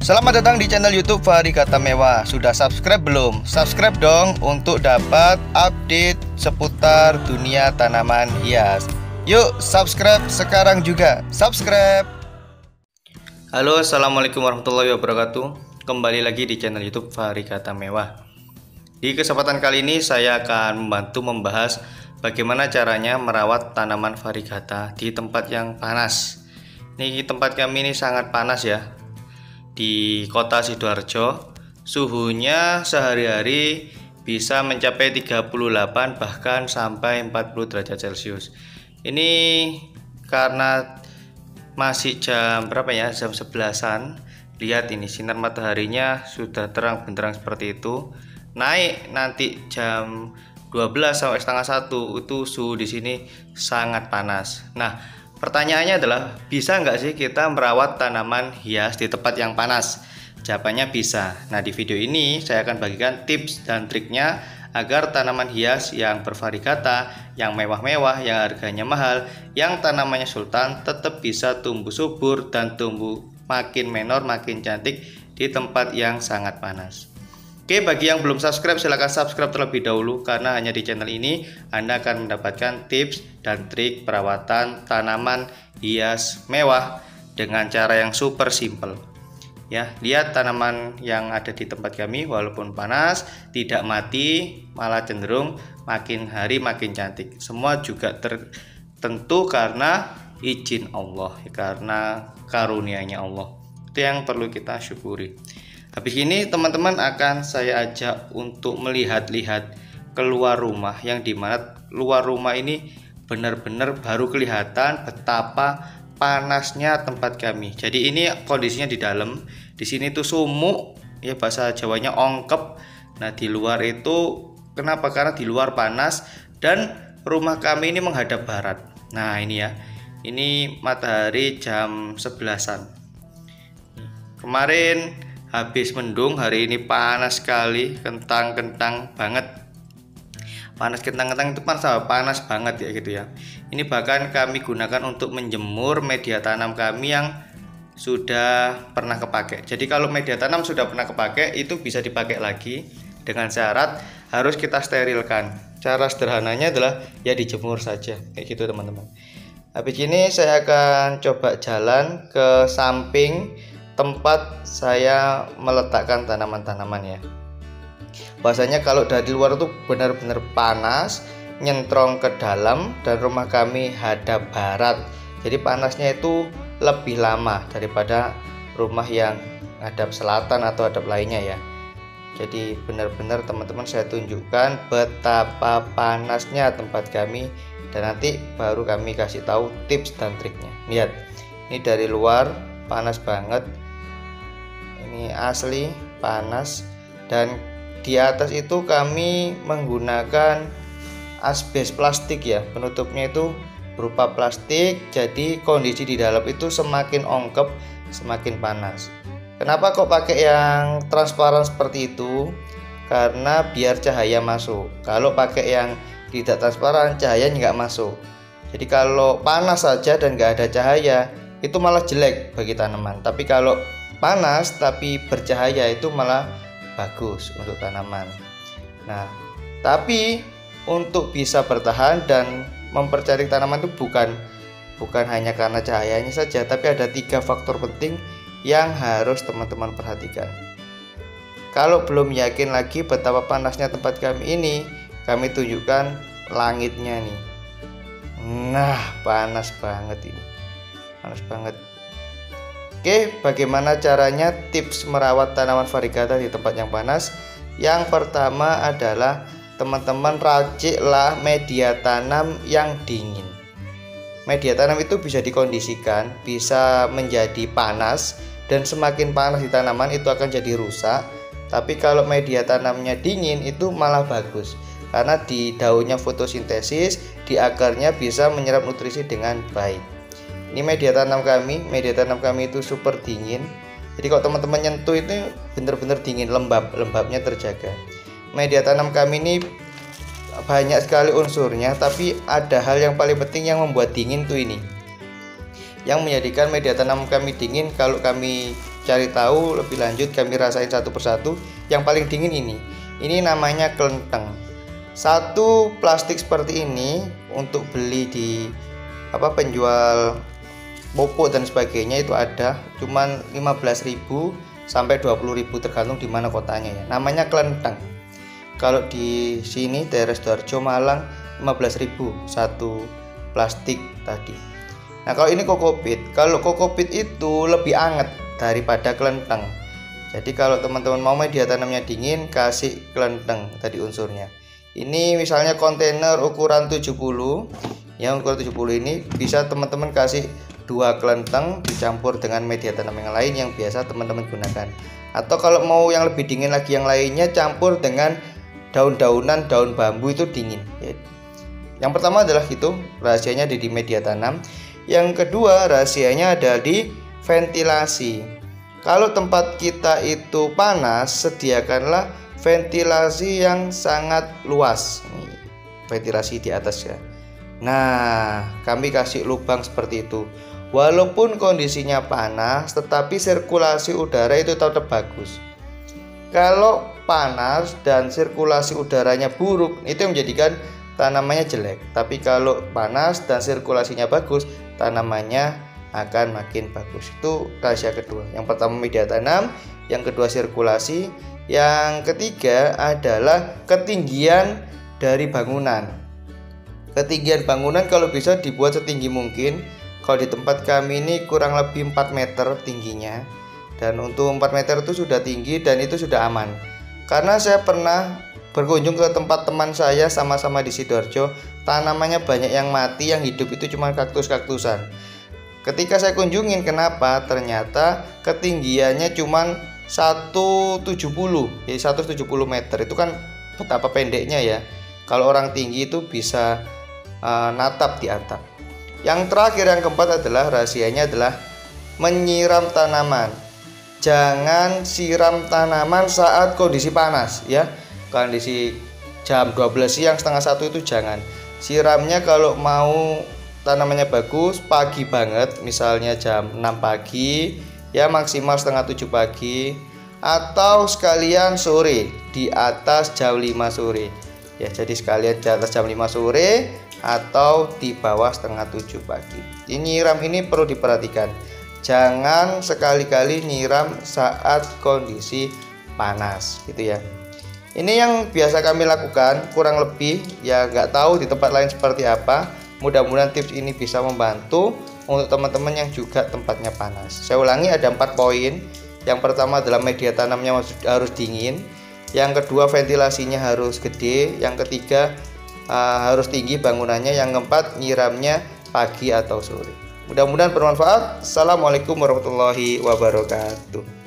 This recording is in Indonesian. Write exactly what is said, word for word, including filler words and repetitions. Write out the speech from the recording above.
Selamat datang di channel YouTube Fahri Kata Mewah. Sudah subscribe belum? Subscribe dong untuk dapat update seputar dunia tanaman hias. Yuk subscribe sekarang juga. Subscribe. Halo, assalamualaikum warahmatullahi wabarakatuh. Kembali lagi di channel YouTube Fahri Kata Mewah. Di kesempatan kali ini saya akan membantu membahas bagaimana caranya merawat tanaman varigata di tempat yang panas. Ini tempat kami ini sangat panas ya. Di kota Sidoarjo, suhunya sehari-hari bisa mencapai tiga puluh delapan bahkan sampai empat puluh derajat Celcius. Ini karena masih jam berapa ya? Jam sebelasan. Lihat ini sinar mataharinya sudah terang benderang seperti itu. Naik nanti jam dua belas sampai setengah satu itu suhu di sini sangat panas. Nah, pertanyaannya adalah, bisa nggak sih kita merawat tanaman hias di tempat yang panas? Jawabannya bisa. Nah, di video ini saya akan bagikan tips dan triknya agar tanaman hias yang bervarigata, yang mewah-mewah, yang harganya mahal, yang tanamannya sultan tetap bisa tumbuh subur dan tumbuh makin menor, makin cantik di tempat yang sangat panas. Oke, bagi yang belum subscribe silahkan subscribe terlebih dahulu, karena hanya di channel ini Anda akan mendapatkan tips dan trik perawatan tanaman hias mewah dengan cara yang super simple. Ya, lihat tanaman yang ada di tempat kami walaupun panas tidak mati, malah cenderung makin hari makin cantik. Semua juga tertentu karena izin Allah, karena karunia-Nya Allah. Itu yang perlu kita syukuri. Habis ini teman-teman akan saya ajak untuk melihat-lihat keluar rumah, yang dimana luar rumah ini benar-benar baru kelihatan betapa panasnya tempat kami. Jadi ini kondisinya di dalam, di sini tuh sumuk ya, bahasa Jawanya ongkep. Nah, di luar itu kenapa? Karena di luar panas dan rumah kami ini menghadap barat. Nah, ini ya, ini matahari jam sebelasan. Kemarin habis mendung, hari ini panas sekali, kentang-kentang banget. Panas kentang-kentang itu panas, panas banget ya gitu ya. Ini bahkan kami gunakan untuk menjemur media tanam kami yang sudah pernah kepake. Jadi kalau media tanam sudah pernah kepake itu bisa dipakai lagi, dengan syarat harus kita sterilkan. Cara sederhananya adalah ya dijemur saja kayak gitu teman-teman. Habis ini saya akan coba jalan ke samping tempat saya meletakkan tanaman-tanaman ya. Bahasanya kalau dari luar itu benar-benar panas, nyentrong ke dalam, dan rumah kami hadap barat. Jadi panasnya itu lebih lama daripada rumah yang hadap selatan atau hadap lainnya ya. Jadi benar-benar teman-teman saya tunjukkan betapa panasnya tempat kami, dan nanti baru kami kasih tahu tips dan triknya. Lihat, ini dari luar panas banget. Ini asli panas, dan di atas itu kami menggunakan asbes plastik ya, penutupnya itu berupa plastik. Jadi kondisi di dalam itu semakin ongkep, semakin panas. Kenapa kok pakai yang transparan seperti itu? Karena biar cahaya masuk. Kalau pakai yang tidak transparan, cahaya nggak masuk. Jadi kalau panas saja dan nggak ada cahaya, itu malah jelek bagi tanaman. Tapi kalau panas tapi bercahaya itu malah bagus untuk tanaman. Nah, tapi untuk bisa bertahan dan mempercantik tanaman itu bukan bukan hanya karena cahayanya saja, tapi ada tiga faktor penting yang harus teman-teman perhatikan. Kalau belum yakin lagi betapa panasnya tempat kami ini, kami tunjukkan langitnya nih. Nah, panas banget ini. Panas banget. Oke, bagaimana caranya tips merawat tanaman varigata di tempat yang panas? Yang pertama adalah teman-teman raciklah media tanam yang dingin. Media tanam itu bisa dikondisikan, bisa menjadi panas, dan semakin panas di tanaman itu akan jadi rusak. Tapi kalau media tanamnya dingin itu malah bagus, karena di daunnya fotosintesis, di akarnya bisa menyerap nutrisi dengan baik. Ini media tanam kami, media tanam kami itu super dingin. Jadi kalau teman-teman nyentuh itu benar-benar dingin, lembab, lembabnya terjaga. Media tanam kami ini banyak sekali unsurnya, tapi ada hal yang paling penting yang membuat dingin tuh ini. Yang menjadikan media tanam kami dingin, kalau kami cari tahu lebih lanjut, kami rasain satu persatu. Yang paling dingin ini, ini namanya kelenteng. Satu plastik seperti ini untuk beli di apa penjual popok dan sebagainya itu ada cuman lima belas ribu sampai dua puluh ribu tergantung di mana kotanya ya. Namanya kelenteng. Kalau di sini daerah Sidoarjo Malang lima belas ribu satu plastik tadi. Nah, kalau ini kokopit. Kalau kokopit itu lebih anget daripada kelenteng. Jadi kalau teman-teman mau media tanamnya dingin, kasih kelenteng tadi unsurnya. Ini misalnya kontainer ukuran tujuh puluh. Ya, ukuran tujuh puluh ini bisa teman-teman kasih dua kelenteng dicampur dengan media tanam yang lain yang biasa teman-teman gunakan. Atau kalau mau yang lebih dingin lagi yang lainnya, campur dengan daun-daunan, daun bambu itu dingin. Yang pertama adalah itu, rahasianya ada di media tanam. Yang kedua, rahasianya ada di ventilasi. Kalau tempat kita itu panas, sediakanlah ventilasi yang sangat luas. Nih, ventilasi di atas ya. Nah, kami kasih lubang seperti itu. Walaupun kondisinya panas, tetapi sirkulasi udara itu tetap bagus. Kalau panas dan sirkulasi udaranya buruk, itu yang menjadikan tanamannya jelek. Tapi kalau panas dan sirkulasinya bagus, tanamannya akan makin bagus. Itu rahasia kedua. Yang pertama media tanam, yang kedua sirkulasi, yang ketiga adalah ketinggian dari bangunan. Ketinggian bangunan kalau bisa dibuat setinggi mungkin. Kalau di tempat kami ini kurang lebih empat meter tingginya. Dan untuk empat meter itu sudah tinggi dan itu sudah aman. Karena saya pernah berkunjung ke tempat teman saya sama-sama di Sidoarjo, tanamannya banyak yang mati, yang hidup itu cuma kaktus-kaktusan. Ketika saya kunjungin, kenapa? Ternyata ketinggiannya cuma seratus tujuh puluh, jadi seratus tujuh puluh meter. Itu kan betapa pendeknya ya. Kalau orang tinggi itu bisa uh, natap di atap. Yang terakhir, yang keempat adalah rahasianya adalah menyiram tanaman. Jangan siram tanaman saat kondisi panas ya. Kondisi jam dua belas siang setengah satu itu jangan. Siramnya kalau mau tanamannya bagus pagi banget, misalnya jam enam pagi ya, maksimal setengah tujuh pagi, atau sekalian sore di atas jam lima sore ya. Jadi sekalian di atas jam lima sore atau di bawah setengah tujuh pagi. Ini nyiram ini perlu diperhatikan, jangan sekali-kali nyiram saat kondisi panas gitu ya. Ini yang biasa kami lakukan, kurang lebih ya, nggak tahu di tempat lain seperti apa. Mudah-mudahan tips ini bisa membantu untuk teman-teman yang juga tempatnya panas. Saya ulangi, ada empat poin. Yang pertama adalah media tanamnya harus dingin. Yang kedua, ventilasinya harus gede. Yang ketiga, uh, harus tinggi bangunannya. Yang keempat, nyiramnya pagi atau sore. Mudah-mudahan bermanfaat. Assalamualaikum warahmatullahi wabarakatuh.